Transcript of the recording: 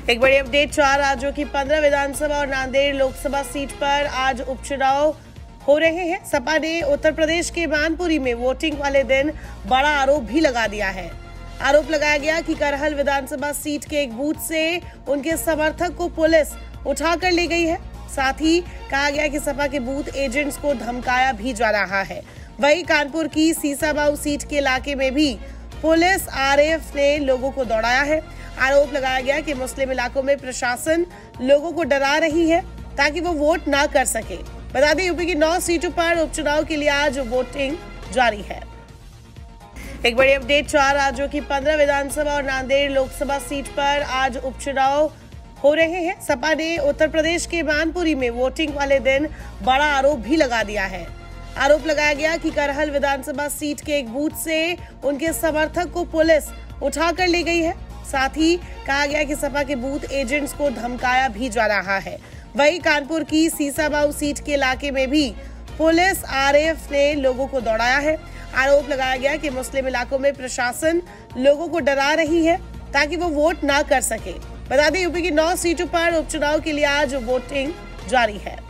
एक बड़ी अपडेट 4 राज्यों की 15 विधानसभा और नांदेड़ लोकसभा सीट पर आज उपचुनाव हो रहे हैं। सपा ने उत्तर प्रदेश के मानपुरी में वोटिंग वाले दिन बड़ा आरोप भी लगा दिया है। आरोप लगाया गया कि करहल विधानसभा सीट के एक बूथ से उनके समर्थक को पुलिस उठाकर ले गई है। साथ ही कहा गया कि सपा के बूथ एजेंट्स को धमकाया भी जा रहा है। वहीं कानपुर की सीसाबाऊ सीट के इलाके में भी पुलिस आरएएफ ने लोगों को दौड़ाया है। आरोप लगाया गया कि मुस्लिम इलाकों में प्रशासन लोगों को डरा रही है ताकि वो वोट ना कर सके। बता दें, यूपी की 9 सीटों पर उपचुनाव के लिए आज वोटिंग जारी है। एक बड़ी अपडेट 4 राज्यों की 15 विधानसभा और नांदेड़ लोकसभा सीट पर आज उपचुनाव हो रहे हैं। सपा ने उत्तर प्रदेश के मानपुरी में वोटिंग वाले दिन बड़ा आरोप भी लगा दिया है। आरोप लगाया गया कि करहल विधानसभा सीट के एक बूथ से उनके समर्थक को पुलिस उठाकर ले गई है। साथ ही कहा गया कि सपा के बूथ एजेंट्स को धमकाया भी जा रहा है। वहीं कानपुर की सीसाबाऊ सीट के इलाके में भी पुलिस आरएएफ ने लोगों को दौड़ाया है। आरोप लगाया गया कि मुस्लिम इलाकों में प्रशासन लोगों को डरा रही है ताकि वो वोट ना कर सके। बता दें, यूपी की 9 सीटों पर उपचुनाव के लिए आज वोटिंग जारी है।